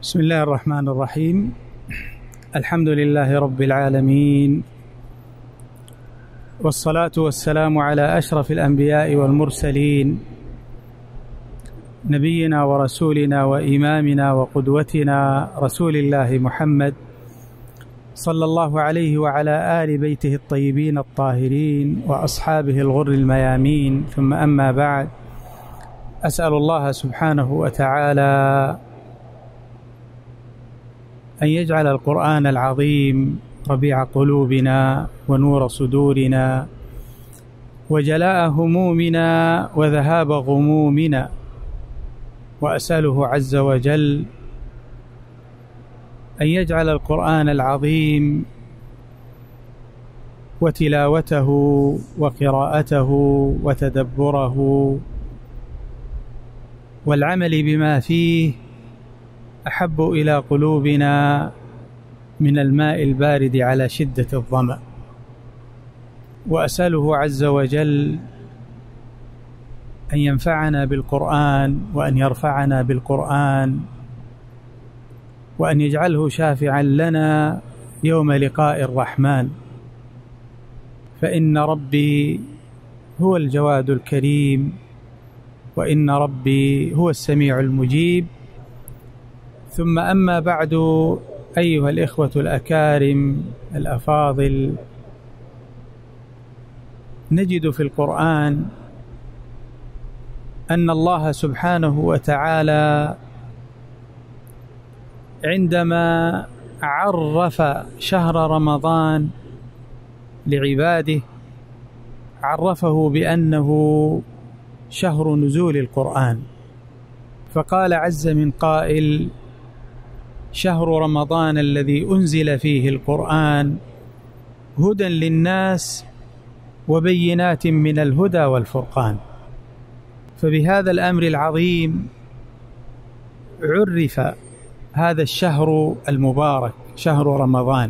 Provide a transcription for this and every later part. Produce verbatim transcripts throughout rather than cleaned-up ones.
بسم الله الرحمن الرحيم. الحمد لله رب العالمين، والصلاة والسلام على أشرف الأنبياء والمرسلين، نبينا ورسولنا وإمامنا وقدوتنا رسول الله محمد صلى الله عليه وعلى آل بيته الطيبين الطاهرين وأصحابه الغر الميامين، ثم أما بعد، أسأل الله سبحانه وتعالى أن يجعل القرآن العظيم ربيع قلوبنا ونور صدورنا وجلاء همومنا وذهاب غمومنا، وأسأله عز وجل أن يجعل القرآن العظيم وتلاوته وقراءته وتدبره والعمل بما فيه أحب إلى قلوبنا من الماء البارد على شدة الظمأ. وأسأله عز وجل أن ينفعنا بالقرآن وأن يرفعنا بالقرآن وأن يجعله شافعا لنا يوم لقاء الرحمن، فإن ربي هو الجواد الكريم، وإن ربي هو السميع المجيب. ثم أما بعد، أيها الإخوة الأكارم الأفاضل، نجد في القرآن أن الله سبحانه وتعالى عندما عرف شهر رمضان لعباده عرفه بأنه شهر نزول القرآن، فقال عز من قائل: شهر رمضان الذي أنزل فيه القرآن هدى للناس وبينات من الهدى والفرقان. فبهذا الأمر العظيم عرف هذا الشهر المبارك، شهر رمضان.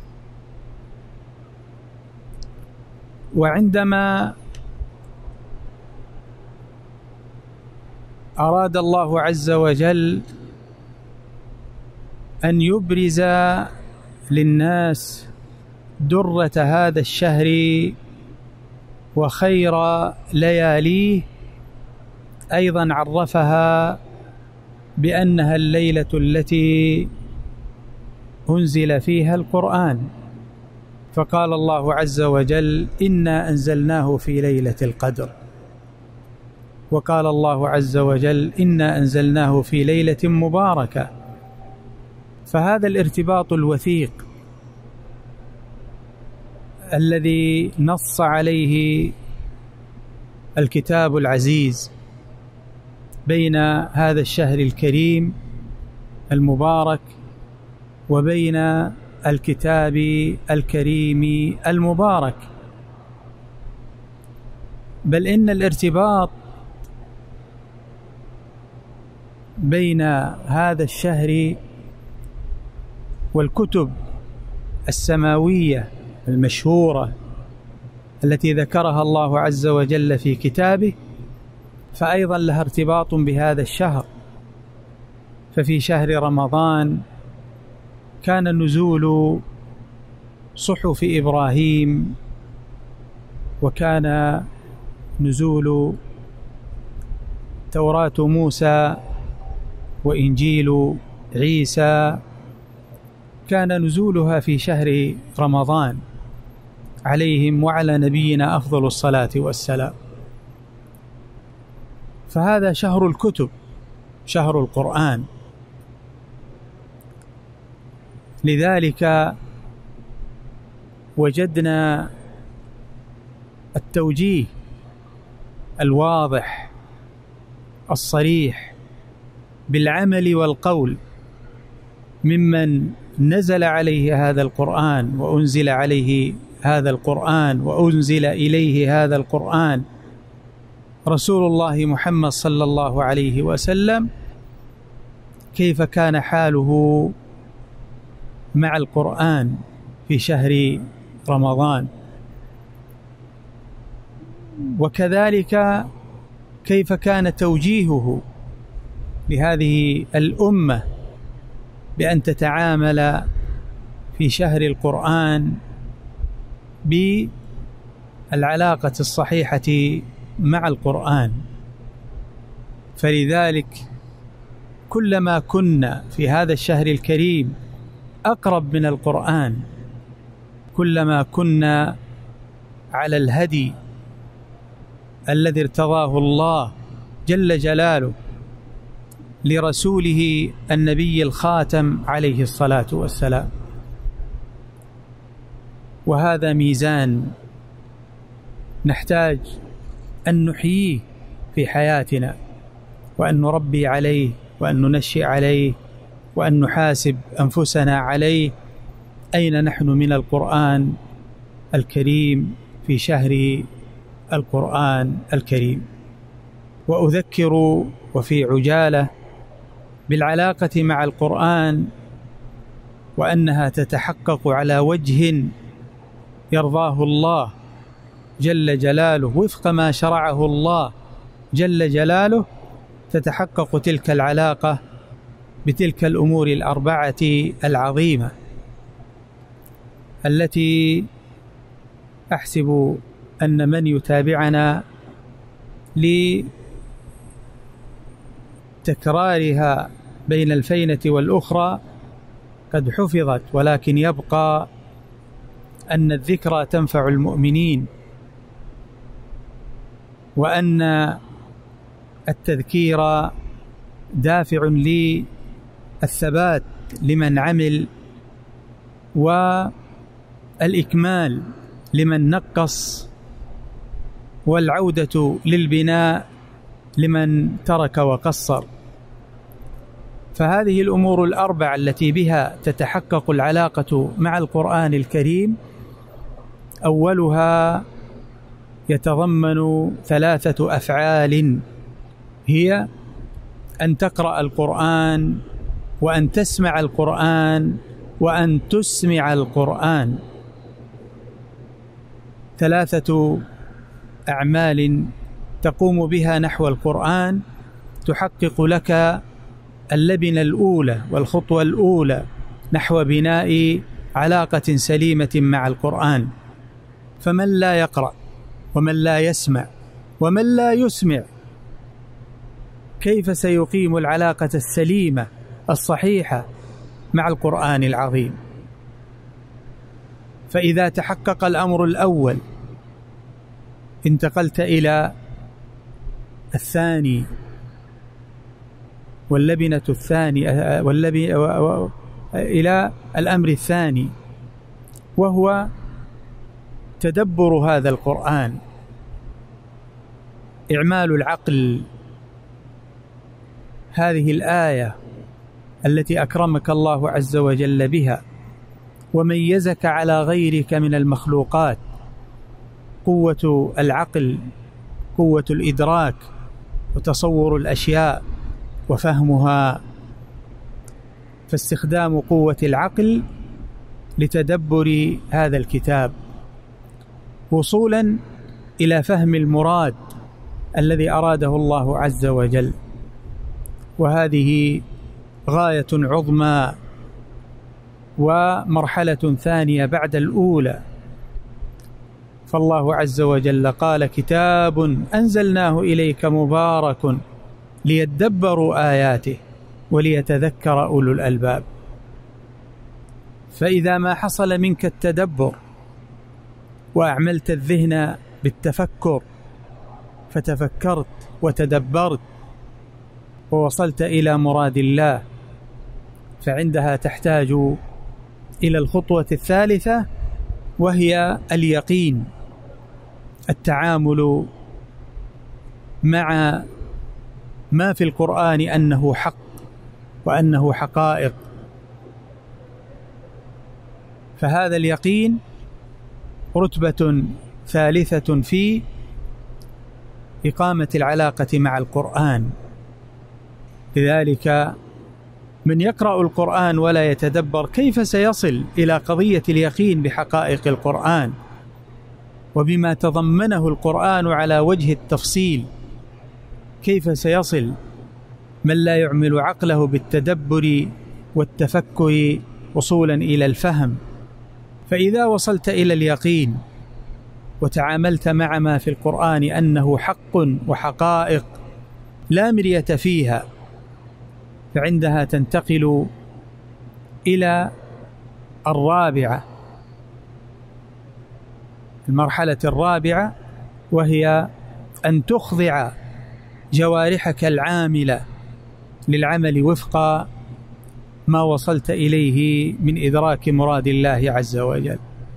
وعندما أراد الله عز وجل أن يبرز للناس درة هذا الشهر وخير لياليه، أيضا عرفها بأنها الليلة التي أنزل فيها القرآن، فقال الله عز وجل: إنا أنزلناه في ليلة القدر. وقال الله عز وجل: إنا أنزلناه في ليلة مباركة. فهذا الارتباط الوثيق الذي نص عليه الكتاب العزيز بين هذا الشهر الكريم المبارك وبين الكتاب الكريم المبارك، بل إن الارتباط بين هذا الشهر والكتب السماوية المشهورة التي ذكرها الله عز وجل في كتابه، فأيضا لها ارتباط بهذا الشهر. ففي شهر رمضان كان نزول صحف إبراهيم، وكان نزول توراة موسى وإنجيل عيسى، كان نزولها في شهر رمضان عليهم وعلى نبينا أفضل الصلاة والسلام. فهذا شهر الكتب، شهر القرآن. لذلك وجدنا التوجيه الواضح الصريح بالعمل والقول ممن نزل عليه هذا القرآن وأنزل عليه هذا القرآن وأنزل إليه هذا القرآن رسول الله محمد صلى الله عليه وسلم، كيف كان حاله مع القرآن في شهر رمضان، وكذلك كيف كان توجيهه لهذه الأمة بأن تتعامل في شهر القرآن بالعلاقة الصحيحة مع القرآن. فلذلك كلما كنا في هذا الشهر الكريم أقرب من القرآن، كلما كنا على الهدي الذي ارتضاه الله جل جلاله لرسوله النبي الخاتم عليه الصلاة والسلام. وهذا ميزان نحتاج أن نحييه في حياتنا، وأن نربي عليه، وأن ننشئ عليه، وأن نحاسب أنفسنا عليه. أين نحن من القرآن الكريم في شهر القرآن الكريم؟ وأذكر وفي عجالة بالعلاقة مع القرآن، وأنها تتحقق على وجه يرضاه الله جل جلاله وفق ما شرعه الله جل جلاله. تتحقق تلك العلاقة بتلك الأمور الأربعة العظيمة التي أحسب أن من يتابعنا لتكرارها بين الفينة والأخرى قد حفظت، ولكن يبقى أن الذكرى تنفع المؤمنين، وأن التذكير دافع للثبات لمن عمل، والإكمال لمن نقص، والعودة للبناء لمن ترك وقصر. فهذه الأمور الأربع التي بها تتحقق العلاقة مع القرآن الكريم، أولها يتضمن ثلاثة أفعال، هي أن تقرأ القرآن، وأن تسمع القرآن، وأن تسمع القرآن. ثلاثة أعمال تقوم بها نحو القرآن تحقق لك اللبنة الأولى والخطوة الأولى نحو بناء علاقة سليمة مع القرآن. فمن لا يقرأ، ومن لا يسمع، ومن لا يسمع، كيف سيقيم العلاقة السليمة الصحيحة مع القرآن العظيم؟ فإذا تحقق الأمر الأول انتقلت إلى الثاني، واللبنة الثاني واللبنة إلى الأمر الثاني، وهو تدبر هذا القرآن، إعمال العقل. هذه الآية التي أكرمك الله عز وجل بها وميزك على غيرك من المخلوقات، قوة العقل، قوة الإدراك، وتصور الأشياء وفهمها. فاستخدام قوة العقل لتدبر هذا الكتاب وصولا إلى فهم المراد الذي أراده الله عز وجل. وهذه غاية عظمى ومرحلة ثانية بعد الأولى. فالله عز وجل قال: كتاب أنزلناه إليك مبارك ليدبروا آياته وليتذكر أولو الألباب. فإذا ما حصل منك التدبر وأعملت الذهن بالتفكر، فتفكرت وتدبرت ووصلت إلى مراد الله، فعندها تحتاج إلى الخطوة الثالثة، وهي اليقين، التعامل مع ما في القرآن أنه حق وأنه حقائق. فهذا اليقين رتبة ثالثة في إقامة العلاقة مع القرآن. لذلك من يقرأ القرآن ولا يتدبر كيف سيصل إلى قضية اليقين بحقائق القرآن وبما تضمنه القرآن على وجه التفصيل؟ كيف سيصل من لا يعمل عقله بالتدبر والتفكر وصولا إلى الفهم. فإذا وصلت إلى اليقين وتعاملت مع ما في القرآن أنه حق وحقائق لا مرية فيها، فعندها تنتقل إلى الرابعة، المرحلة الرابعة، وهي أن تخضع جوارحك العاملة للعمل وفق ما وصلت إليه من إدراك مراد الله عز وجل.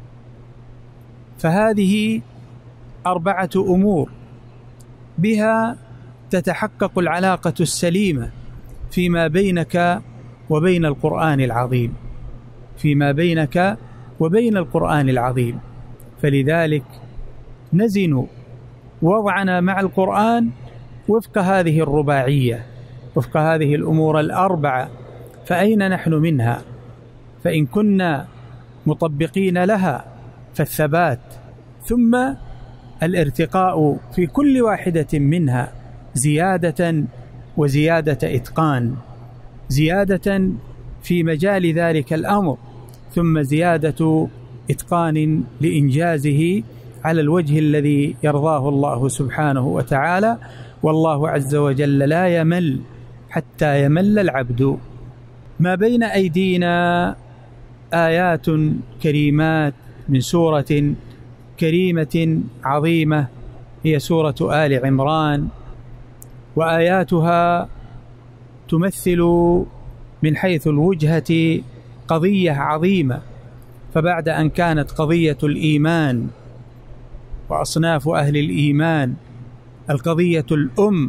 فهذه أربعة أمور بها تتحقق العلاقة السليمة فيما بينك وبين القرآن العظيم، فيما بينك وبين القرآن العظيم. فلذلك نزن وضعنا مع القرآن وفق هذه الرباعية، وفق هذه الأمور الأربعة. فأين نحن منها؟ فإن كنا مطبقين لها فالثبات، ثم الارتقاء في كل واحدة منها زيادة وزيادة إتقان، زيادة في مجال ذلك الأمر، ثم زيادة إتقان لإنجازه على الوجه الذي يرضاه الله سبحانه وتعالى. والله عز وجل لا يمل حتى يمل العبد. ما بين أيدينا آيات كريمات من سورة كريمة عظيمة هي سورة آل عمران، وآياتها تمثل من حيث الوجهة قضية عظيمة. فبعد أن كانت قضية الإيمان وأصناف أهل الإيمان القضية الأم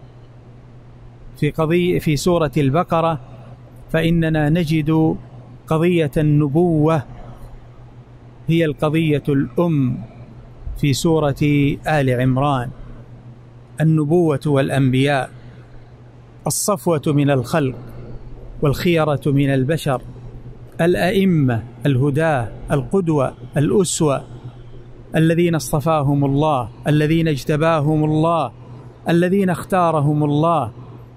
في قضية في سورة البقرة، فإننا نجد قضية النبوة هي القضية الأم في سورة آل عمران. النبوة والأنبياء، الصفوة من الخلق والخيرة من البشر، الأئمة الهداة القدوة الأسوة، الذين اصطفاهم الله، الذين اجتباهم الله، الذين اختارهم الله،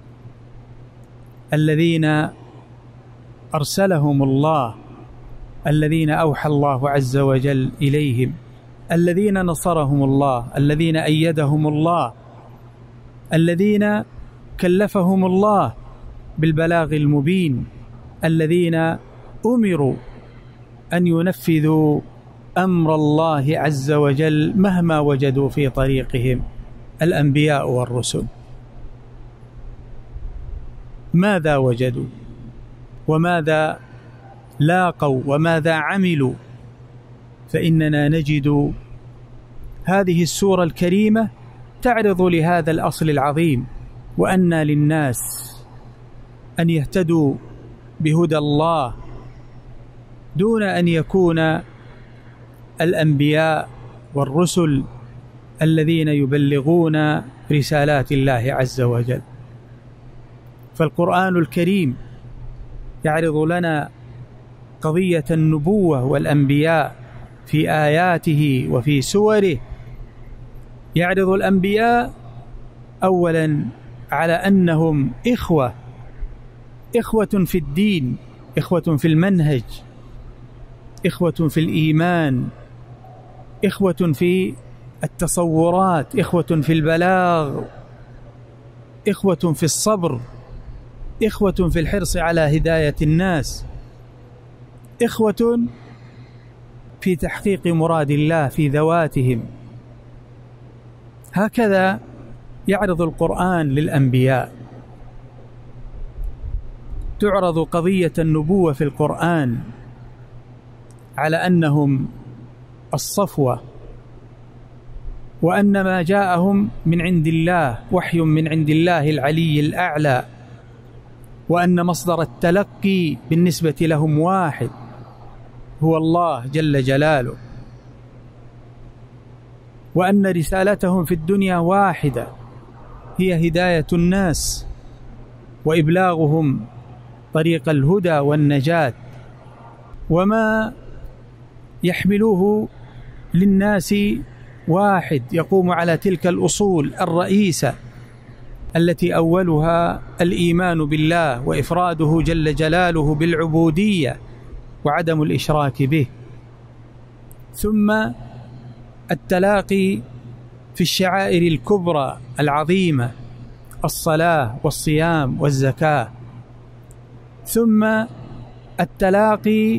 الذين أرسلهم الله، الذين أوحى الله عز وجل إليهم، الذين نصرهم الله، الذين أيدهم الله، الذين كلفهم الله بالبلاغ المبين، الذين أمروا أن ينفذوا أمر الله عز وجل مهما وجدوا في طريقهم، الأنبياء والرسل. ماذا وجدوا وماذا لاقوا وماذا عملوا؟ فإننا نجد هذه السورة الكريمة تعرض لهذا الأصل العظيم، وأن للناس أن يهتدوا بهدى الله دون أن يكون الأنبياء والرسل الذين يبلغون رسالات الله عز وجل. فالقرآن الكريم يعرض لنا قضية النبوة والأنبياء في آياته وفي سوره. يعرض الأنبياء أولا على أنهم إخوة، إخوة في الدين، إخوة في المنهج، إخوة في الإيمان، إخوة في التصورات، إخوة في البلاغ، إخوة في الصبر، إخوة في الحرص على هداية الناس، إخوة في تحقيق مراد الله في ذواتهم. هكذا يعرض القرآن للأنبياء. تعرض قضية النبوة في القرآن على أنهم الصفوة، وأن ما جاءهم من عند الله وحي من عند الله العلي الأعلى، وأن مصدر التلقي بالنسبة لهم واحد هو الله جل جلاله، وأن رسالتهم في الدنيا واحدة هي هداية الناس وإبلاغهم طريق الهدى والنجاة، وما يحملوه للناس واحد يقوم على تلك الأصول الرئيسة التي أولها الإيمان بالله وإفراده جل جلاله بالعبودية وعدم الإشراك به، ثم التلاقي في الشعائر الكبرى العظيمة الصلاة والصيام والزكاة، ثم التلاقي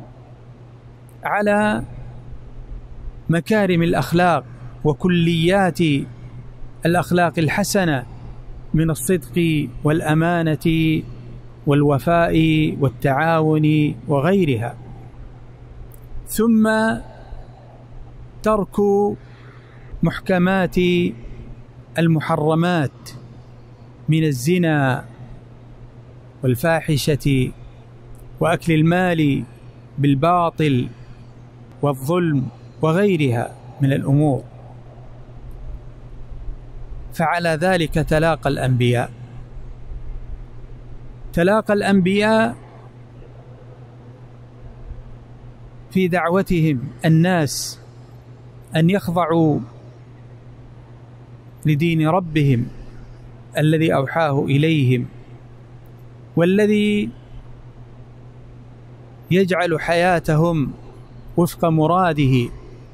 على مكارم الأخلاق وكليات الأخلاق الحسنة من الصدق والأمانة والوفاء والتعاون وغيرها، ثم ترك محكمات المحرمات من الزنا والفاحشة وأكل المال بالباطل والظلم وغيرها من الأمور. فعلى ذلك تلاقى الأنبياء. تلاقى الأنبياء في دعوتهم الناس أن يخضعوا لدين ربهم الذي أوحاه إليهم، والذي يجعل حياتهم وفق مراده،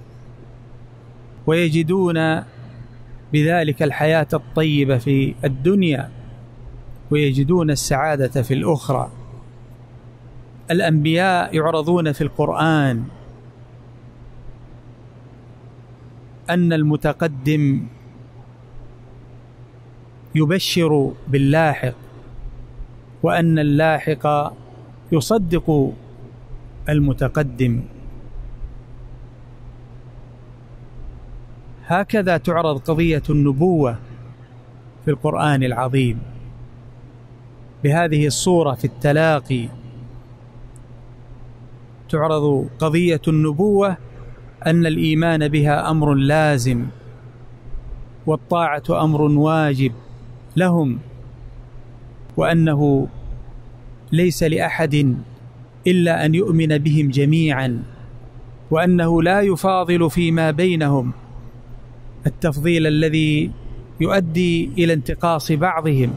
ويجدون بذلك الحياة الطيبة في الدنيا ويجدون السعادة في الأخرى. الأنبياء يعرضون في القرآن أن المتقدم يبشر باللاحق، وأن اللاحق يصدق المتقدم. هكذا تعرض قضية النبوة في القرآن العظيم بهذه الصورة. في التلاقي تعرض قضية النبوة أن الإيمان بها أمر لازم، والطاعة أمر واجب لهم، وأنه ليس لأحد إلا أن يؤمن بهم جميعا، وأنه لا يفاضل فيما بينهم التفضيل الذي يؤدي إلى انتقاص بعضهم،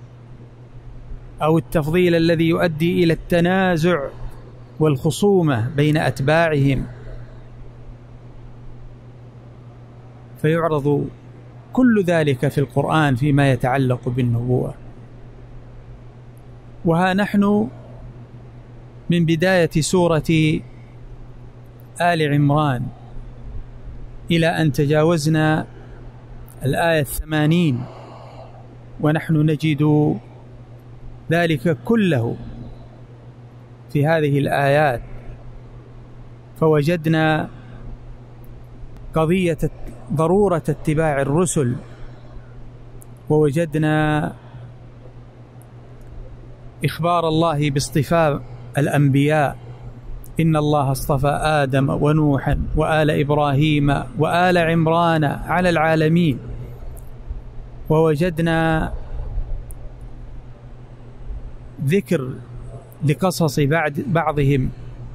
أو التفضيل الذي يؤدي إلى التنازع والخصومة بين أتباعهم. فيعرض كل ذلك في القرآن فيما يتعلق بالنبوة. وها نحن من بداية سورة آل عمران إلى أن تجاوزنا الآية الثمانين، ونحن نجد ذلك كله في هذه الآيات. فوجدنا قضية ضرورة اتباع الرسل، ووجدنا إخبار الله باصطفاء الأنبياء: إن الله اصطفى آدم ونوحا وآل إبراهيم وآل عمران على العالمين. ووجدنا ذكر لقصص بعد بعضهم،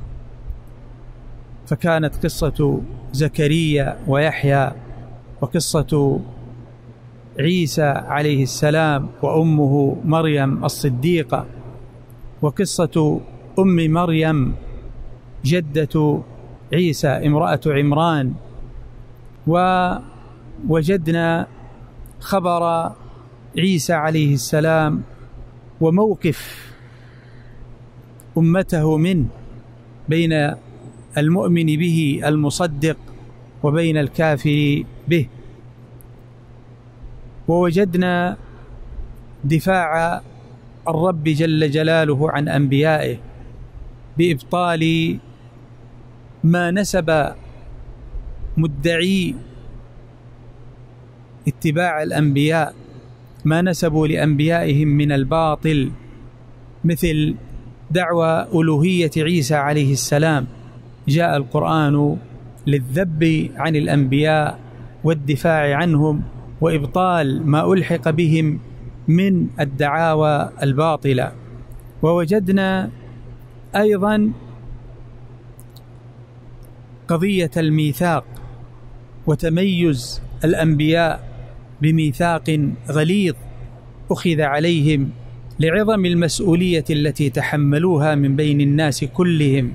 فكانت قصة زكريا ويحيى، وقصة عيسى عليه السلام وأمه مريم الصديقة، وقصة أم مريم جدة عيسى امرأة عمران. ووجدنا خبر عيسى عليه السلام وموقف أمته منه بين المؤمن به المصدق وبين الكافر به. ووجدنا دفاع الرب جل جلاله عن أنبيائه بإبطال ما نسب مدعي اتباع الأنبياء ما نسبوا لأنبيائهم من الباطل، مثل دعوى ألوهية عيسى عليه السلام. جاء القرآن للذب عن الأنبياء والدفاع عنهم وإبطال ما ألحق بهم من الدعاوى الباطلة. ووجدنا أيضا قضية الميثاق وتميز الأنبياء بميثاق غليظ أخذ عليهم لعظم المسؤولية التي تحملوها من بين الناس كلهم.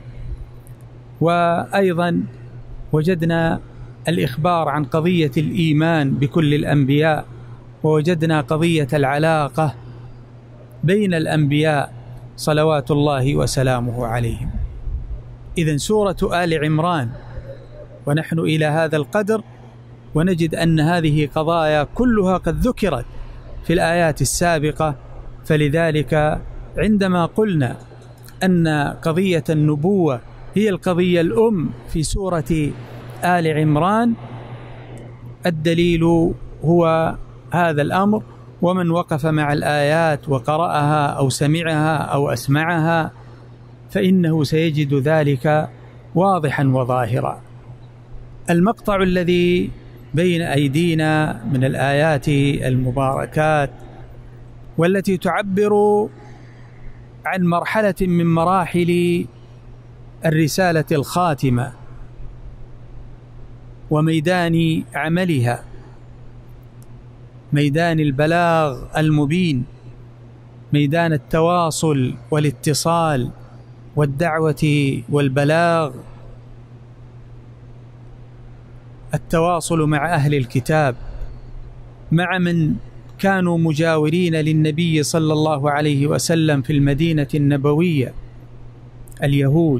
وأيضا وجدنا الإخبار عن قضية الإيمان بكل الأنبياء، ووجدنا قضية العلاقة بين الأنبياء صلوات الله وسلامه عليهم. إذن سورة آل عمران ونحن إلى هذا القدر ونجد أن هذه قضايا كلها قد ذكرت في الآيات السابقة. فلذلك عندما قلنا أن قضية النبوة هي القضية الأم في سورة آل عمران، الدليل هو هذا الأمر. ومن وقف مع الآيات وقرأها أو سمعها أو أسمعها فإنه سيجد ذلك واضحا وظاهرا. المقطع الذي بين أيدينا من الآيات المباركات والتي تعبر عن مرحلة من مراحل الرسالة الخاتمة وميدان عملها، ميدان البلاغ المبين، ميدان التواصل والاتصال والدعوة والبلاغ، التواصل مع أهل الكتاب، مع من كانوا مجاورين للنبي صلى الله عليه وسلم في المدينة النبوية اليهود،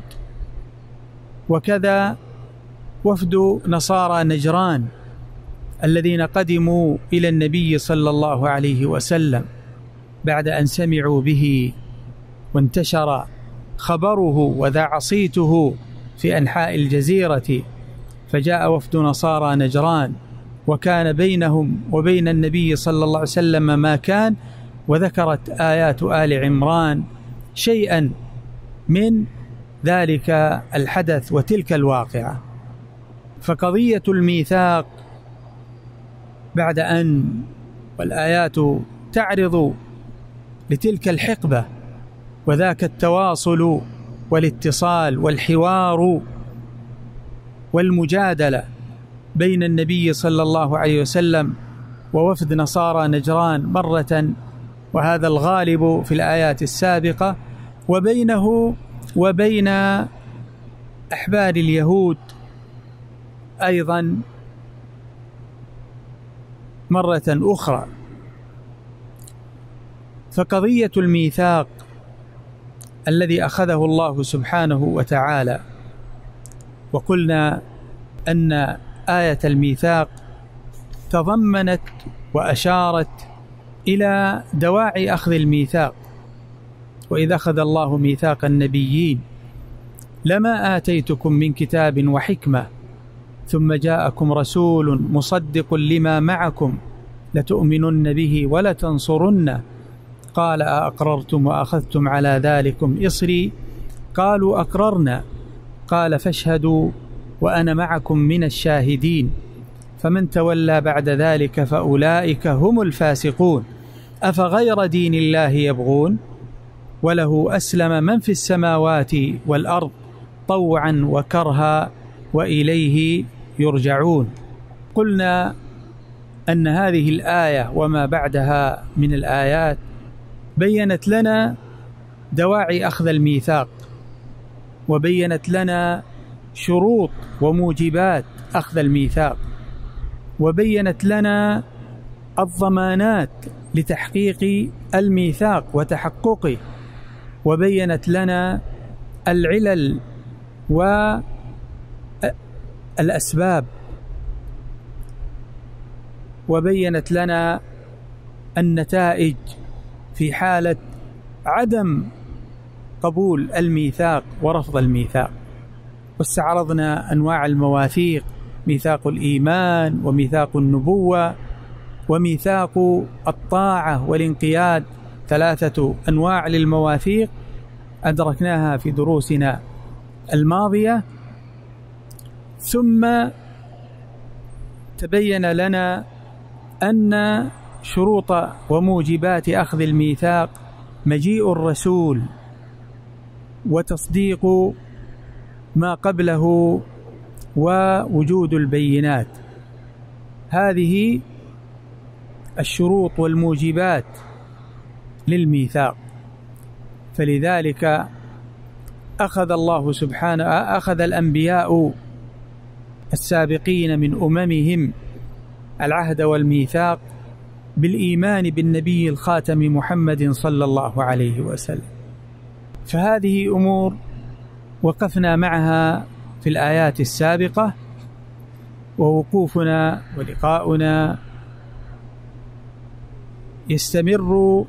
وكذا وفد نصارى نجران الذين قدموا إلى النبي صلى الله عليه وسلم بعد أن سمعوا به وانتشر خبره وذاع صيته في أنحاء الجزيرة، فجاء وفد نصارى نجران وكان بينهم وبين النبي صلى الله عليه وسلم ما كان، وذكرت آيات آل عمران شيئا من ذلك الحدث وتلك الواقعة. فقضية الميثاق بعد أن والآيات تعرض لتلك الحقبة وذاك التواصل والاتصال والحوار والمجادلة بين النبي صلى الله عليه وسلم ووفد نصارى نجران مرة، وهذا الغالب في الآيات السابقة، وبينه وبين أحبار اليهود أيضا مرة أخرى. فقضية الميثاق الذي أخذه الله سبحانه وتعالى، وقلنا أن آية الميثاق تضمنت وأشارت إلى دواعي أخذ الميثاق. وإذا أخذ الله ميثاق النبيين لما آتيتكم من كتاب وحكمة ثم جاءكم رسول مصدق لما معكم لتؤمنن به ولتنصرنه قال أأقررتم وأخذتم على ذلكم إصري قالوا أقررنا قال فاشهدوا وأنا معكم من الشاهدين فمن تولى بعد ذلك فأولئك هم الفاسقون أفغير دين الله يبغون وله أسلم من في السماوات والأرض طوعا وكرها وإليه يرجعون. قلنا أن هذه الآية وما بعدها من الآيات بيّنت لنا دواعي أخذ الميثاق، وبيّنت لنا شروط وموجبات أخذ الميثاق، وبيّنت لنا الضمانات لتحقيق الميثاق وتحققه، وبيّنت لنا العلل والأسباب، وبيّنت لنا النتائج في حالة عدم قبول الميثاق ورفض الميثاق. واستعرضنا أنواع المواثيق: ميثاق الإيمان وميثاق النبوة وميثاق الطاعة والانقياد، ثلاثة أنواع للمواثيق أدركناها في دروسنا الماضية. ثم تبين لنا أن شروط وموجبات أخذ الميثاق مجيء الرسول وتصديق ما قبله ووجود البينات. هذه الشروط والموجبات للميثاق. فلذلك أخذ الله سبحانه أخذ الأنبياء السابقين من أممهم العهد والميثاق بالإيمان بالنبي الخاتم محمد صلى الله عليه وسلم. فهذه أمور وقفنا معها في الآيات السابقة، ووقوفنا ولقاؤنا يستمر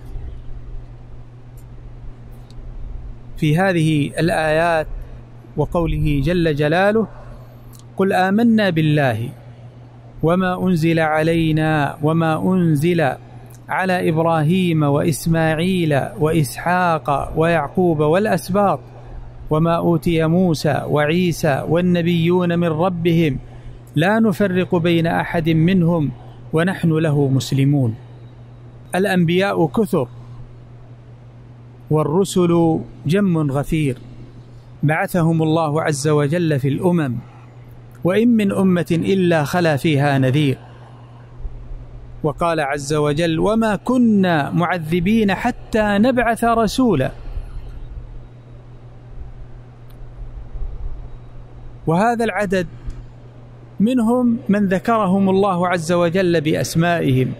في هذه الآيات وقوله جل جلاله: قل آمنا بالله وما أنزل علينا وما أنزل على إبراهيم وإسماعيل وإسحاق ويعقوب والأسباط وما أوتي موسى وعيسى والنبيون من ربهم لا نفرق بين أحد منهم ونحن له مسلمون. الأنبياء كثر والرسل جم غفير بعثهم الله عز وجل في الأمم، وإن من أمة إلا خلا فيها نذير. وقال عز وجل: وما كنا معذبين حتى نبعث رسولا. وهذا العدد منهم من ذكرهم الله عز وجل بأسمائهم،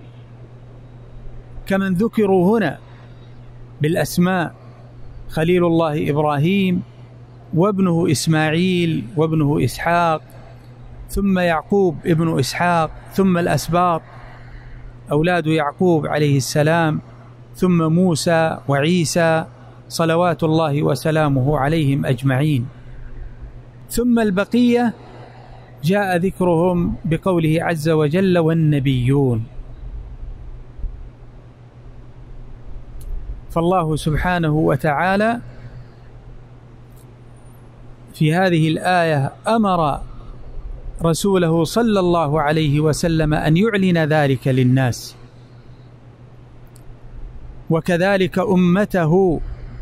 كمن ذكروا هنا بالأسماء: خليل الله إبراهيم وابنه إسماعيل وابنه إسحاق، ثم يعقوب ابن إسحاق، ثم الأسباط أولاد يعقوب عليه السلام، ثم موسى وعيسى صلوات الله وسلامه عليهم أجمعين، ثم البقية جاء ذكرهم بقوله عز وجل: والنبيون. فالله سبحانه وتعالى في هذه الآية أمر رسوله صلى الله عليه وسلم أن يعلن ذلك للناس، وكذلك أمته.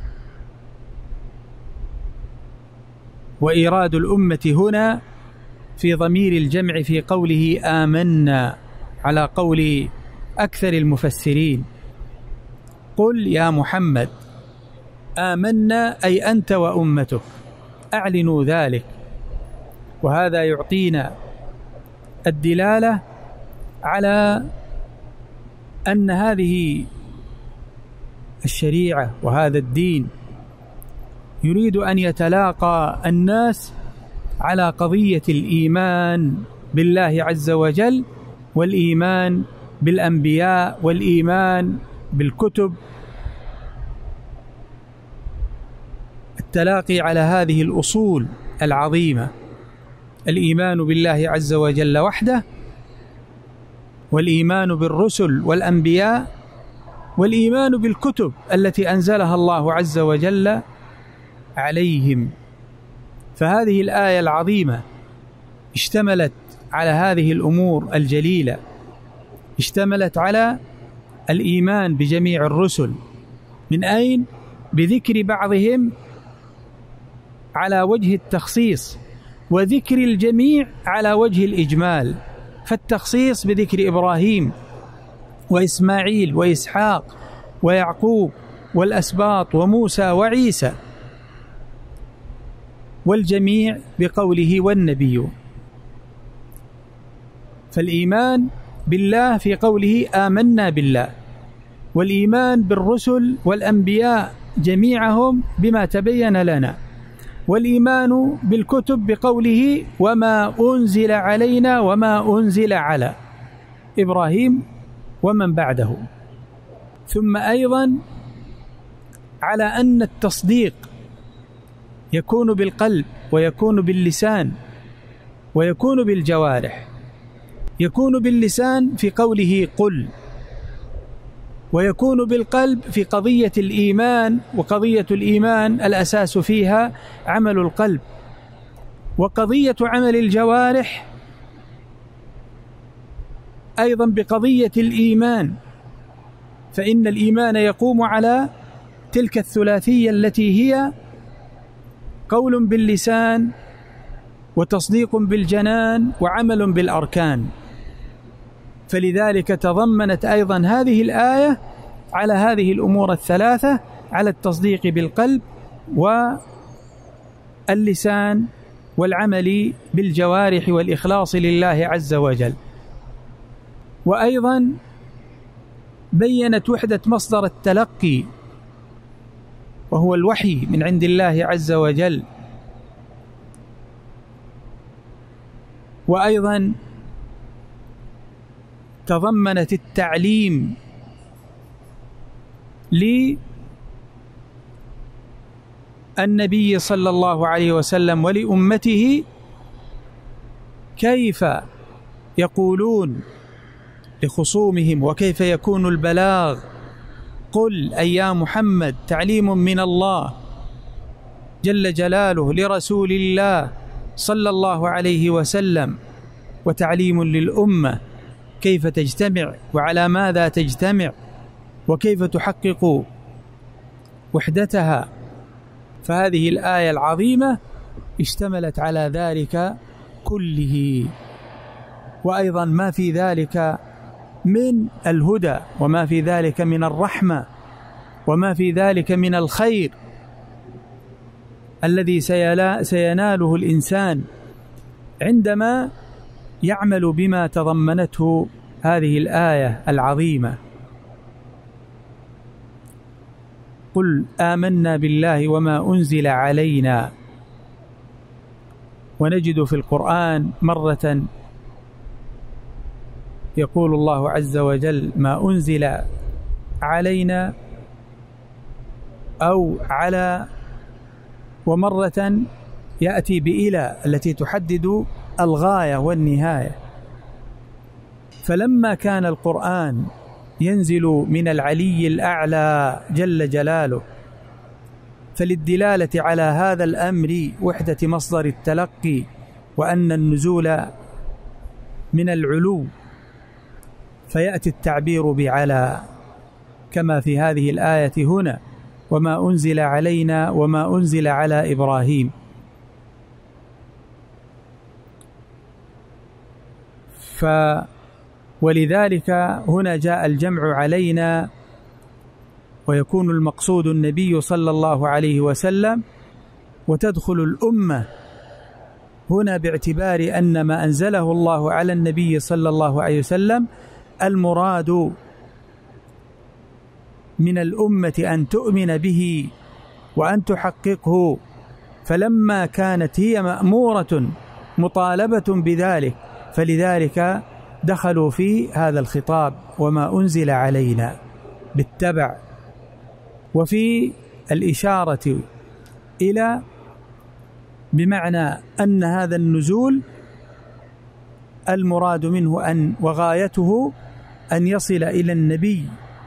وإيراد الأمة هنا في ضمير الجمع في قوله آمنا على قول أكثر المفسرين: قل يا محمد آمنا أي أنت وأمتك، أعلنوا ذلك. وهذا يعطينا الدلالة على أن هذه الشريعة وهذا الدين يريد أن يتلاقى الناس على قضية الإيمان بالله عز وجل، والإيمان بالأنبياء، والإيمان بالكتب، التلاقي على هذه الأصول العظيمة: الإيمان بالله عز وجل وحده، والإيمان بالرسل والأنبياء، والإيمان بالكتب التي أنزلها الله عز وجل عليهم. فهذه الآية العظيمة اشتملت على هذه الأمور الجليلة، اشتملت على الإيمان بجميع الرسل. من أين؟ بذكر بعضهم على وجه التخصيص، وذكر الجميع على وجه الإجمال. فالتخصيص بذكر إبراهيم وإسماعيل وإسحاق ويعقوب والأسباط وموسى وعيسى، والجميع بقوله والنبيون. فالإيمان بالله في قوله آمنا بالله، والإيمان بالرسل والأنبياء جميعهم بما تبين لنا، والإيمان بالكتب بقوله وما أنزل علينا وما أنزل على إبراهيم ومن بعده. ثم أيضا على أن التصديق يكون بالقلب، ويكون باللسان، ويكون بالجوارح. يكون باللسان في قوله قل، ويكون بالقلب في قضية الإيمان، وقضية الإيمان الأساس فيها عمل القلب. وقضية عمل الجوارح أيضا بقضية الإيمان، فإن الإيمان يقوم على تلك الثلاثية التي هي قول باللسان، وتصديق بالجنان، وعمل بالأركان. فلذلك تضمنت أيضا هذه الآية على هذه الأمور الثلاثة، على التصديق بالقلب واللسان والعمل بالجوارح والإخلاص لله عز وجل. وأيضا بينت وحدة مصدر التلقي وهو الوحي من عند الله عز وجل. وأيضا تضمنت التعليم للنبي صلى الله عليه وسلم ولأمته كيف يقولون لخصومهم وكيف يكون البلاغ. قل أي يا محمد تعليم من الله جل جلاله لرسول الله صلى الله عليه وسلم، وتعليم للأمة كيف تجتمع وعلى ماذا تجتمع وكيف تحقق وحدتها. فهذه الآية العظيمة اشتملت على ذلك كله، وأيضا ما في ذلك من الهدى وما في ذلك من الرحمة وما في ذلك من الخير الذي سيناله الإنسان عندما يعمل بما تضمنته هذه الآية العظيمة. قل آمنا بالله وما أنزل علينا. ونجد في القرآن مرة يقول الله عز وجل ما أنزل علينا أو على، ومرة يأتي بإلى التي تحدد الغاية والنهاية. فلما كان القرآن ينزل من العلي الأعلى جل جلاله، فللدلالة على هذا الأمر وحدة مصدر التلقي وأن النزول من العلو، فيأتي التعبير بعلى كما في هذه الآية هنا وما أنزل علينا وما أنزل على إبراهيم. ف ولذلك هنا جاء الجمع علينا، ويكون المقصود النبي صلى الله عليه وسلم، وتدخل الأمة هنا باعتبار أن ما أنزله الله على النبي صلى الله عليه وسلم المراد من الأمة أن تؤمن به وأن تحققه. فلما كانت هي مأمورة مطالبة بذلك فلذلك دخلوا في هذا الخطاب وما أنزل علينا بالتبع، وفي الإشارة إلى بمعنى أن هذا النزول المراد منه أن وغايته أن يصل إلى النبي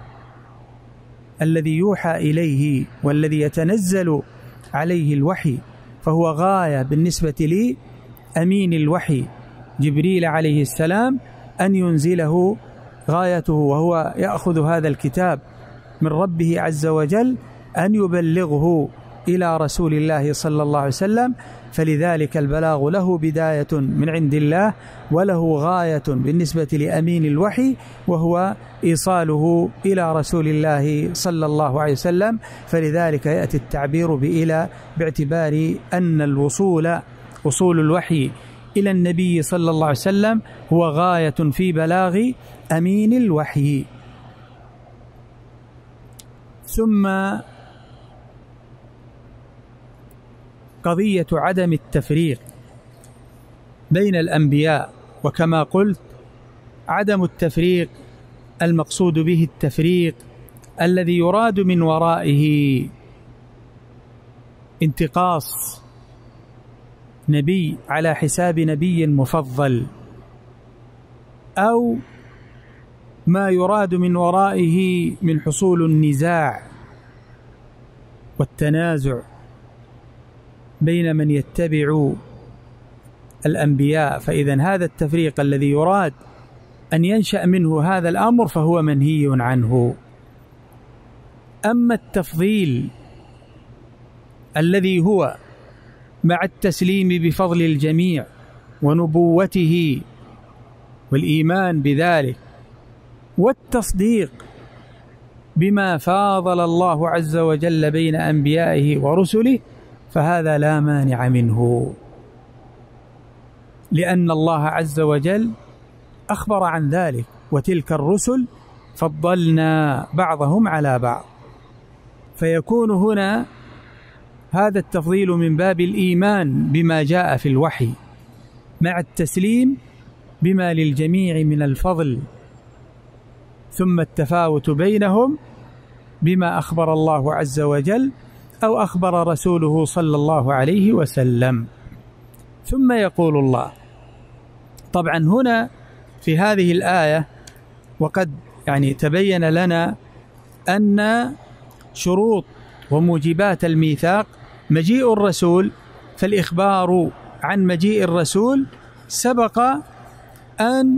الذي يوحى إليه والذي يتنزل عليه الوحي، فهو غاية بالنسبة لأمين الوحي جبريل عليه السلام أن ينزله غايته، وهو يأخذ هذا الكتاب من ربه عز وجل أن يبلغه إلى رسول الله صلى الله عليه وسلم. فلذلك البلاغ له بداية من عند الله وله غاية بالنسبة لأمين الوحي وهو إيصاله إلى رسول الله صلى الله عليه وسلم. فلذلك يأتي التعبير بإلى باعتبار أن الوصول وصول الوحي إلى النبي صلى الله عليه وسلم هو غاية في بلاغ أمين الوحي. ثم قضية عدم التفريق بين الأنبياء، وكما قلت عدم التفريق المقصود به التفريق الذي يراد من ورائه انتقاص نبي على حساب نبي مفضل، أو ما يراد من ورائه من حصول النزاع والتنازع بين من يتبع الأنبياء. فإذا هذا التفريق الذي يراد أن ينشأ منه هذا الأمر فهو منهي عنه. أما التفضيل الذي هو مع التسليم بفضل الجميع ونبوته والإيمان بذلك والتصديق بما فاضل الله عز وجل بين أنبيائه ورسله فهذا لا مانع منه، لأن الله عز وجل أخبر عن ذلك: وتلك الرسل فضلنا بعضهم على بعض. فيكون هنا هذا التفضيل من باب الإيمان بما جاء في الوحي مع التسليم بما للجميع من الفضل، ثم التفاوت بينهم بما أخبر الله عز وجل أو أخبر رسوله صلى الله عليه وسلم. ثم يقول الله، طبعا هنا في هذه الآية وقد يعني تبين لنا أن شروط وموجبات الميثاق مجيء الرسول، فالإخبار عن مجيء الرسول سبق أن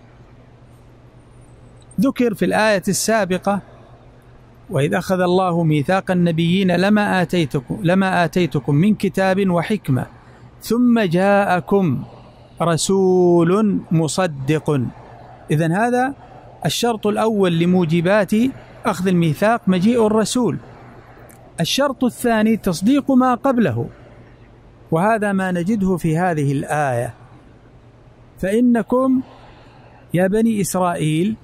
ذكر في الآية السابقة: وإذ أخذ الله ميثاق النبيين لما آتيتكم, لما آتيتكم من كتاب وحكمة ثم جاءكم رسول مصدق. إذن هذا الشرط الأول لموجبات أخذ الميثاق مجيء الرسول. الشرط الثاني تصديق ما قبله، وهذا ما نجده في هذه الآية: فإنكم يا بني إسرائيل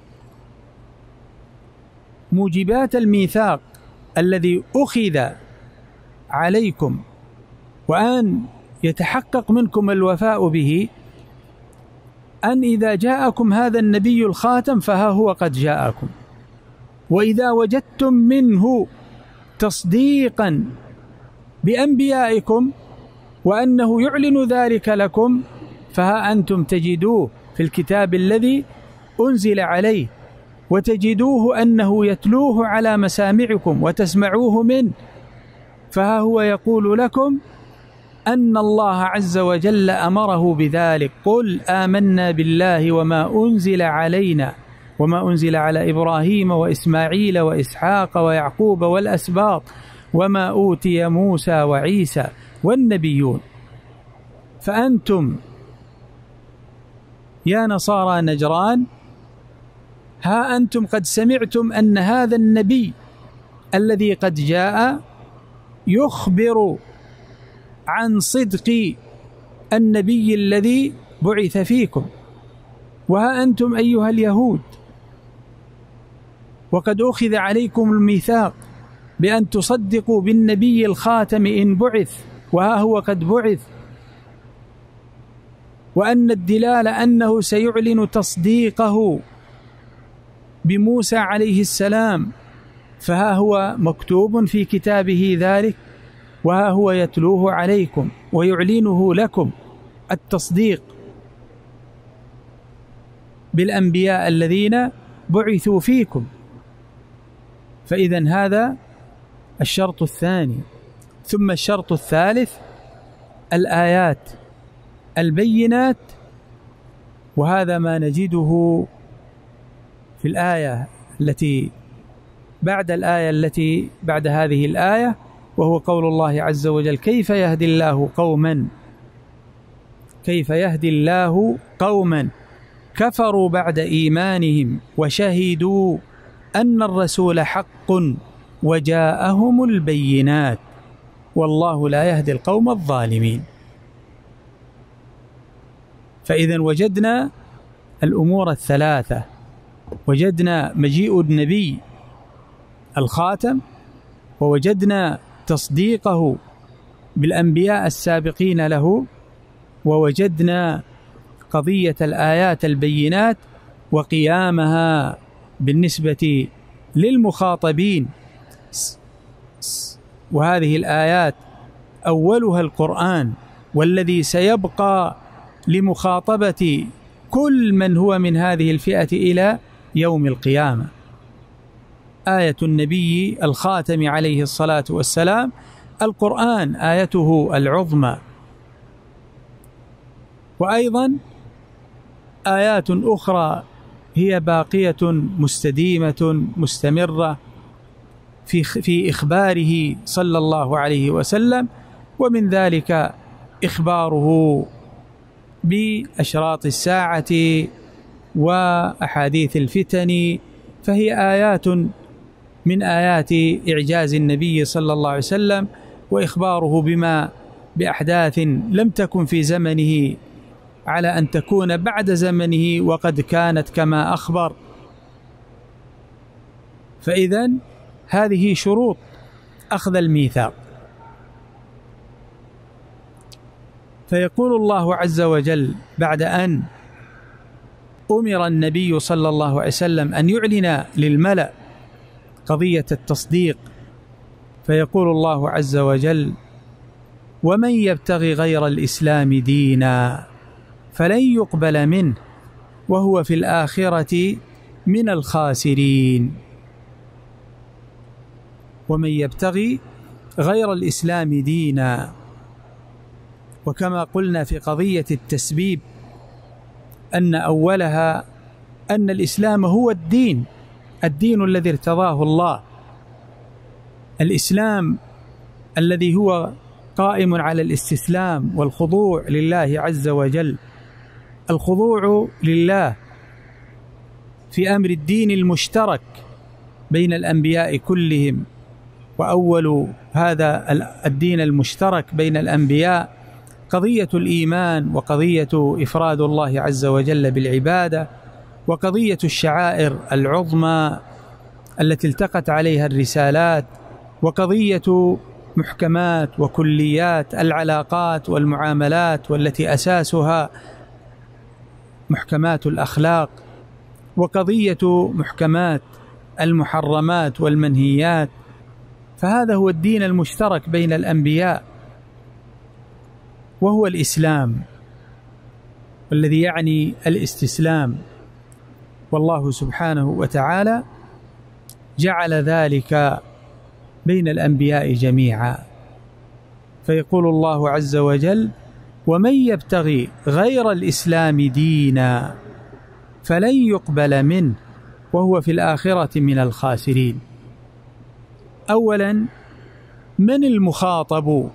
موجبات الميثاق الذي أخذ عليكم وأن يتحقق منكم الوفاء به أن إذا جاءكم هذا النبي الخاتم فها هو قد جاءكم، وإذا وجدتم منه تصديقا بأنبيائكم وأنه يعلن ذلك لكم فها أنتم تجدوه في الكتاب الذي أنزل عليه، وتجدوه أنه يتلوه على مسامعكم وتسمعوه منه، فها هو يقول لكم أن الله عز وجل أمره بذلك: قل آمنا بالله وما أنزل علينا وما أنزل على إبراهيم وإسماعيل وإسحاق ويعقوب والأسباط وما أوتي موسى وعيسى والنبيون. فأنتم يا نصارى نجران ها أنتم قد سمعتم أن هذا النبي الذي قد جاء يخبر عن صدق النبي الذي بعث فيكم، وها أنتم أيها اليهود وقد أخذ عليكم الميثاق بأن تصدقوا بالنبي الخاتم إن بعث، وها هو قد بعث، وأن الدلالة أنه سيعلن تصديقه بموسى عليه السلام، فها هو مكتوب في كتابه ذلك، وها هو يتلوه عليكم ويعلنه لكم التصديق بالأنبياء الذين بعثوا فيكم. فإذن هذا الشرط الثاني. ثم الشرط الثالث الآيات البينات، وهذا ما نجده في الآية التي بعد الآية التي بعد هذه الآية، وهو قول الله عز وجل: كيف يهدي الله قوما كيف يهدي الله قوما كفروا بعد إيمانهم وشهدوا أن الرسول حق وجاءهم البينات والله لا يهدي القوم الظالمين. فإذا وجدنا الأمور الثلاثة: وجدنا مجيء النبي الخاتم، ووجدنا تصديقه بالأنبياء السابقين له، ووجدنا قضية الآيات البينات وقيامها بالنسبة للمخاطبين. وهذه الآيات أولها القرآن، والذي سيبقى لمخاطبة كل من هو من هذه الفئة إلى يوم القيامة. آية النبي الخاتم عليه الصلاة والسلام القرآن آيته العظمى، وأيضا آيات أخرى هي باقية مستديمة مستمرة في في إخباره صلى الله عليه وسلم، ومن ذلك إخباره بأشراط الساعة وأحاديث الفتن، فهي آيات من آيات إعجاز النبي صلى الله عليه وسلم وإخباره بما بأحداث لم تكن في زمنه على أن تكون بعد زمنه وقد كانت كما أخبر. فإذن هذه شروط أخذ الميثاق. فيقول الله عز وجل بعد أن أمر النبي صلى الله عليه وسلم أن يعلن للملأ قضية التصديق، فيقول الله عز وجل: ومن يبتغي غير الإسلام دينا فلن يقبل منه وهو في الآخرة من الخاسرين. ومن يبتغي غير الإسلام دينا، وكما قلنا في قضية التسبيب أن أولها أن الإسلام هو الدين، الدين الذي ارتضاه الله، الإسلام الذي هو قائم على الاستسلام والخضوع لله عز وجل، الخضوع لله في أمر الدين المشترك بين الأنبياء كلهم. وأول هذا الدين المشترك بين الأنبياء قضية الإيمان، وقضية إفراد الله عز وجل بالعبادة، وقضية الشعائر العظمى التي التقت عليها الرسالات، وقضية محكمات وكليات العلاقات والمعاملات والتي أساسها محكمات الأخلاق، وقضية محكمات المحرمات والمنهيات. فهذا هو الدين المشترك بين الأنبياء، وهو الإسلام الذي يعني الاستسلام. والله سبحانه وتعالى جعل ذلك بين الأنبياء جميعا. فيقول الله عز وجل: ومن يبتغي غير الإسلام دينا فلن يقبل منه وهو في الآخرة من الخاسرين. أولا، من المخاطب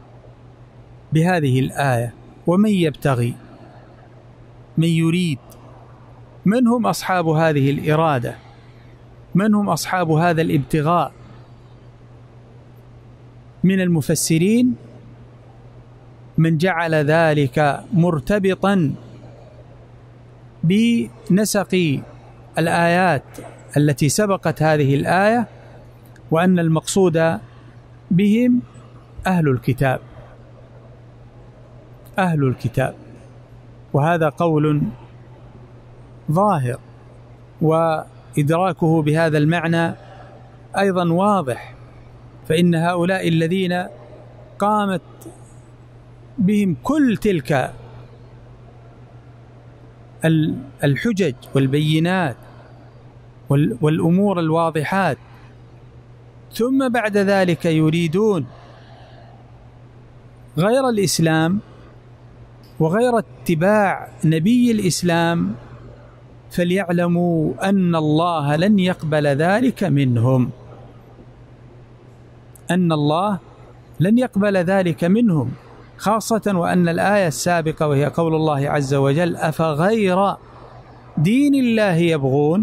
بهذه الآية؟ ومن يبتغي، من يريد، من هم أصحاب هذه الإرادة؟ من هم أصحاب هذا الابتغاء؟ من المفسرين من جعل ذلك مرتبطا بنسق الآيات التي سبقت هذه الآية، وأن المقصود بهم أهل الكتاب، أهل الكتاب. وهذا قول ظاهر، وإدراكه بهذا المعنى أيضا واضح، فإن هؤلاء الذين قامت بهم كل تلك الحجج والبينات والأمور الواضحات، ثم بعد ذلك يريدون غير الإسلام وغير اتباع نبي الإسلام، فليعلموا أن الله لن يقبل ذلك منهم، أن الله لن يقبل ذلك منهم، خاصة وأن الآية السابقة وهي قول الله عز وجل: أفغير دين الله يبغون،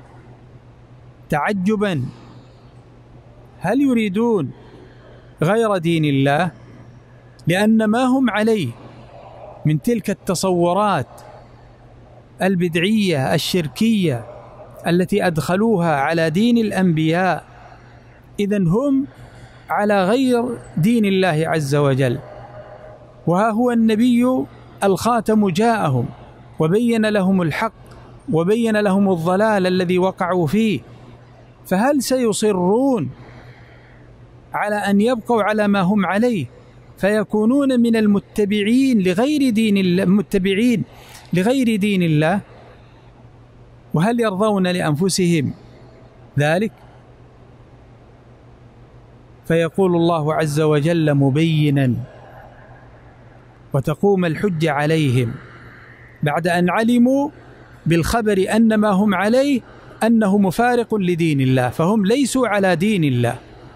تعجبا، هل يريدون غير دين الله؟ لأن ما هم عليه من تلك التصورات البدعية الشركية التي أدخلوها على دين الأنبياء، إذن هم على غير دين الله عز وجل. وها هو النبي الخاتم جاءهم وبين لهم الحق وبين لهم الضلال الذي وقعوا فيه، فهل سيصرون على أن يبقوا على ما هم عليه فيكونون من المتبعين لغير دين الله، المتبعين لغير دين الله؟ وهل يرضون لأنفسهم ذلك؟ فيقول الله عز وجل مبينا، وتقوم الحجة عليهم بعد أن علموا بالخبر أن ما هم عليه أنه مفارق لدين الله، فهم ليسوا على دين الله.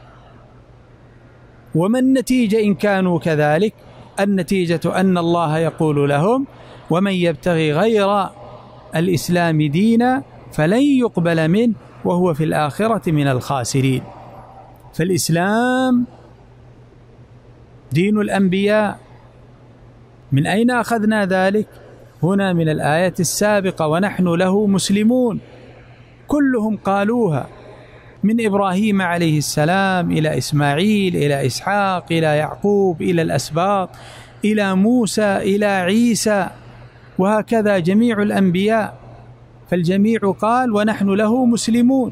وما النتيجة إن كانوا كذلك؟ النتيجة أن الله يقول لهم: ومن يبتغي غير الإسلام دينا فلن يقبل منه وهو في الآخرة من الخاسرين. فالإسلام دين الأنبياء. من أين أخذنا ذلك؟ هنا من الآية السابقة: ونحن له مسلمون. كلهم قالوها، من إبراهيم عليه السلام إلى إسماعيل إلى إسحاق إلى يعقوب إلى الأسباط إلى موسى إلى عيسى، وهكذا جميع الأنبياء، فالجميع قال ونحن له مسلمون.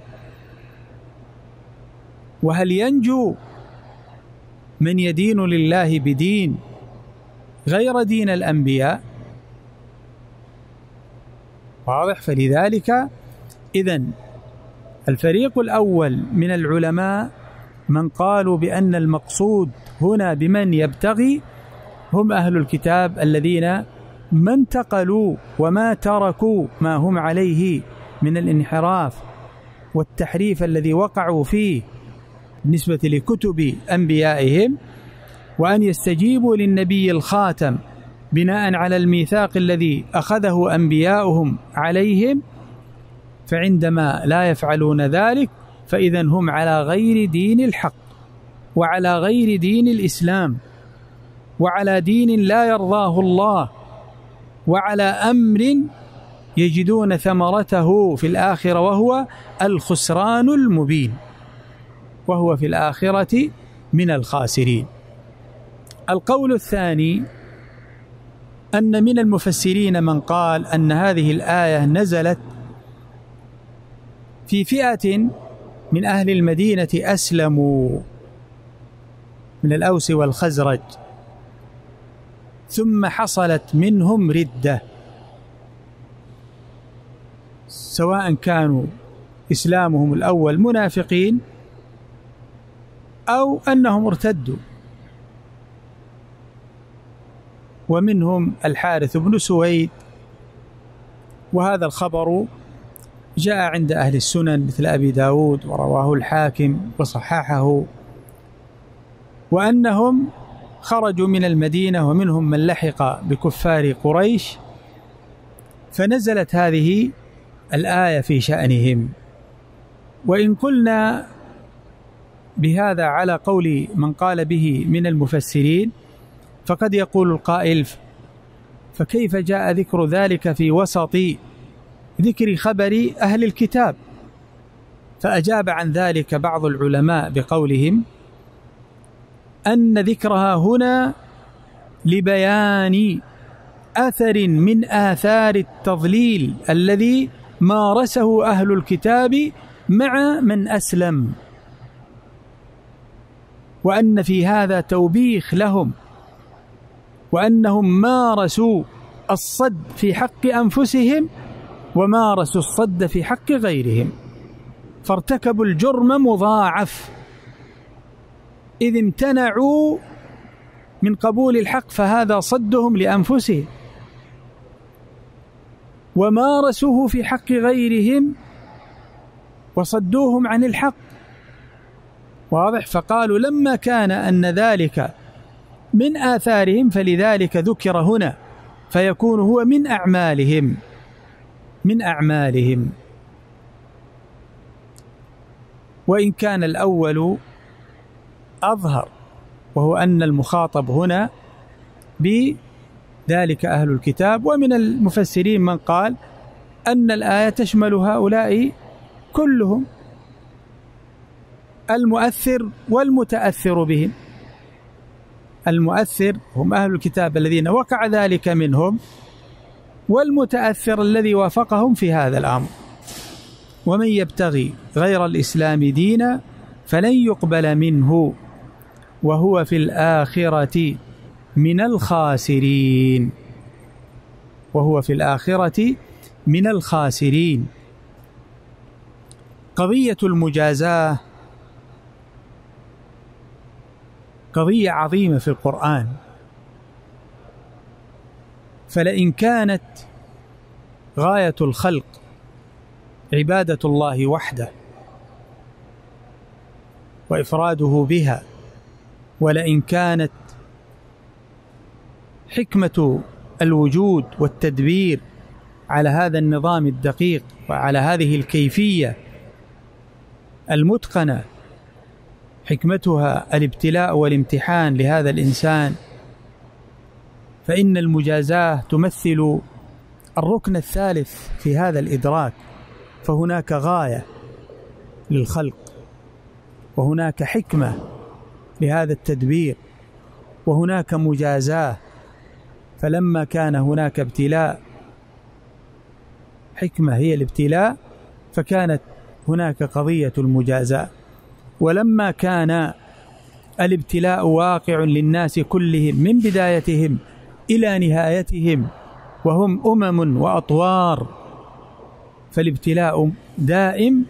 وهل ينجو من يدين لله بدين غير دين الأنبياء؟ واضح. فلذلك إذن الفريق الأول من العلماء من قالوا بأن المقصود هنا بمن يبتغي هم أهل الكتاب الذين ما انتقلوا وما تركوا ما هم عليه من الانحراف والتحريف الذي وقعوا فيه بالنسبة لكتب أنبيائهم، وأن يستجيبوا للنبي الخاتم بناء على الميثاق الذي أخذه أنبياؤهم عليهم. فعندما لا يفعلون ذلك فإذا هم على غير دين الحق، وعلى غير دين الإسلام، وعلى دين لا يرضاه الله، وعلى أمر يجدون ثمرته في الآخرة وهو الخسران المبين، وهو في الآخرة من الخاسرين. القول الثاني أن من المفسرين من قال أن هذه الآية نزلت في فئة من أهل المدينة أسلموا من الأوس والخزرج، ثم حصلت منهم ردة، سواء كانوا إسلامهم الأول منافقين أو أنهم ارتدوا. ومنهم الحارث بن سويد، وهذا الخبر جاء عند أهل السنن مثل أبي داود ورواه الحاكم وصححه، وأنهم خرجوا من المدينة ومنهم من لحق بكفار قريش، فنزلت هذه الآية في شأنهم. وإن قلنا بهذا على قول من قال به من المفسرين فقد يقول القائل: فكيف جاء ذكر ذلك في وسط ذكر خبر أهل الكتاب؟ فأجاب عن ذلك بعض العلماء بقولهم أن ذكرها هنا لبيان أثر من آثار التضليل الذي مارسه أهل الكتاب مع من أسلم، وأن في هذا توبيخ لهم، وأنهم مارسوا الصد في حق أنفسهم ومارسوا الصد في حق غيرهم، فارتكبوا الجرم مضاعف، إذ امتنعوا من قبول الحق فهذا صدهم لأنفسهم، ومارسوه في حق غيرهم وصدوهم عن الحق. واضح. فقالوا لما كان أن ذلك من آثارهم فلذلك ذكر هنا، فيكون هو من أعمالهم من أعمالهم وإن كان الأول أظهر، وهو أن المخاطب هنا بذلك أهل الكتاب. ومن المفسرين من قال أن الآية تشمل هؤلاء كلهم، المؤثر والمتأثر بهم. المؤثر هم أهل الكتاب الذين وقع ذلك منهم، والمتأثر الذي وافقهم في هذا الأمر. ومن يبتغي غير الإسلام دينا فلن يقبل منه وهو في الآخرة من الخاسرين وهو في الآخرة من الخاسرين. قضية المجازاة قضية عظيمة في القرآن، فلئن كانت غاية الخلق عبادة الله وحده وإفراده بها، ولئن كانت حكمة الوجود والتدبير على هذا النظام الدقيق وعلى هذه الكيفية المتقنة، حكمتها الابتلاء والامتحان لهذا الإنسان، فإن المجازاة تمثل الركن الثالث في هذا الإدراك. فهناك غاية للخلق، وهناك حكمة لهذا التدبير، وهناك مجازاة. فلما كان هناك ابتلاء، حكمة هي الابتلاء، فكانت هناك قضية المجازاة. ولما كان الابتلاء واقع للناس كلهم من بدايتهم إلى نهايتهم، وهم أمم وأطوار، فالابتلاء دائم،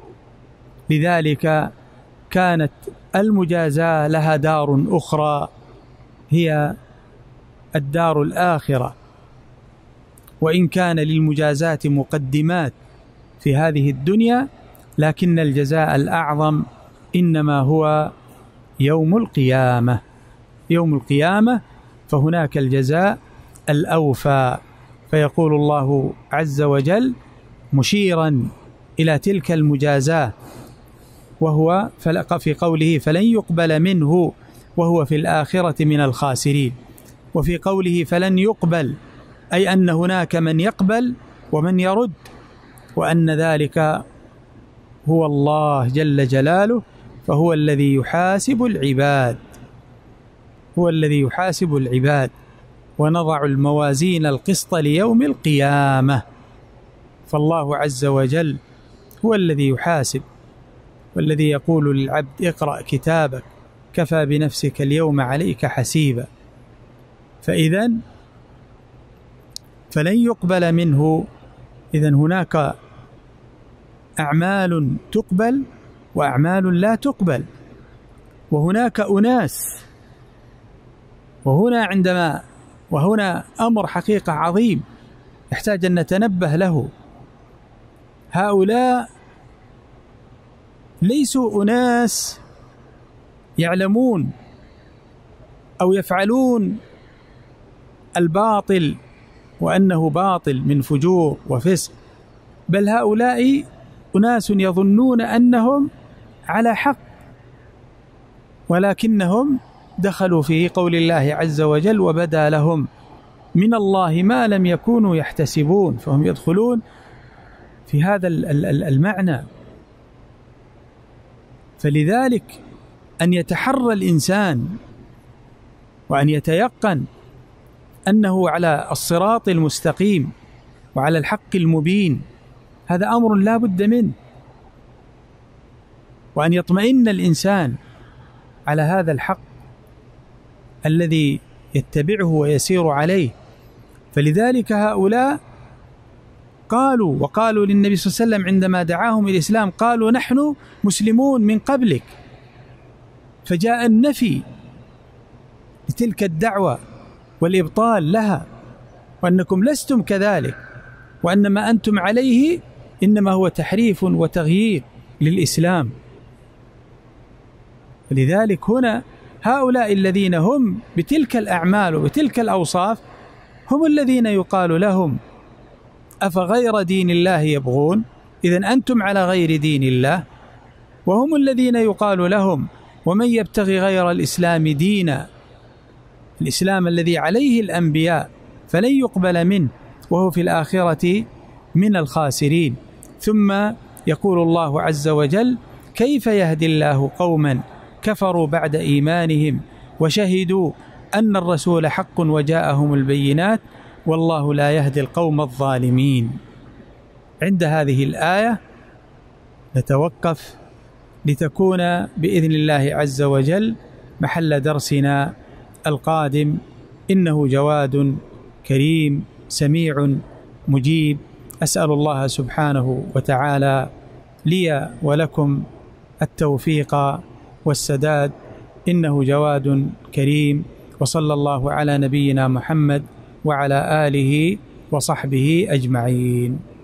لذلك كانت المجازاة لها دار أخرى هي الدار الآخرة. وإن كان للمجازاة مقدمات في هذه الدنيا، لكن الجزاء الأعظم إنما هو يوم القيامة. يوم القيامة فهناك الجزاء الأوفى. فيقول الله عز وجل مشيرا إلى تلك المجازاة، وهو في قوله فلن يقبل منه وهو في الآخرة من الخاسرين. وفي قوله فلن يقبل أي أن هناك من يقبل ومن يرد، وأن ذلك هو الله جل جلاله، فهو الذي يحاسب العباد، هو الذي يحاسب العباد. ونضع الموازين القسط ليوم القيامة، فالله عز وجل هو الذي يحاسب، والذي يقول للعبد اقرأ كتابك كفى بنفسك اليوم عليك حسيبا. فإذا فلن يقبل منه، إذن هناك أعمال تقبل وأعمال لا تقبل، وهناك أناس. وهنا عندما وهنا أمر حقيقة عظيم يحتاج أن نتنبه له. هؤلاء ليسوا أناس يعلمون أو يفعلون الباطل وأنه باطل من فجور وفسق، بل هؤلاء أناس يظنون أنهم على حق، ولكنهم دخلوا في قول الله عز وجل وبدا لهم من الله ما لم يكونوا يحتسبون، فهم يدخلون في هذا المعنى. فلذلك أن يتحرى الإنسان وأن يتيقن أنه على الصراط المستقيم وعلى الحق المبين، هذا أمر لا بد منه. وأن يطمئن الإنسان على هذا الحق الذي يتبعه ويسير عليه. فلذلك هؤلاء قالوا وقالوا للنبي صلى الله عليه وسلم عندما دعاهم الإسلام، قالوا نحن مسلمون من قبلك، فجاء النفي لتلك الدعوة والإبطال لها، وأنكم لستم كذلك، وأن ما أنتم عليه إنما هو تحريف وتغيير للإسلام. لذلك هنا هؤلاء الذين هم بتلك الأعمال وبتلك الأوصاف هم الذين يقال لهم أفغير دين الله يبغون، إذن أنتم على غير دين الله. وهم الذين يقال لهم ومن يبتغي غير الإسلام دينا، الإسلام الذي عليه الأنبياء، فلن يقبل منه وهو في الآخرة من الخاسرين. ثم يقول الله عز وجل كيف يهدي الله قوما كفروا بعد إيمانهم وشهدوا أن الرسول حق وجاءهم البينات والله لا يهدي القوم الظالمين. عند هذه الآية نتوقف لتكون بإذن الله عز وجل محل درسنا القادم. إنه جواد كريم سميع مجيب. أسأل الله سبحانه وتعالى لي ولكم التوفيق والسداد، إنه جواد كريم. وصلى الله على نبينا محمد وعلى آله وصحبه أجمعين.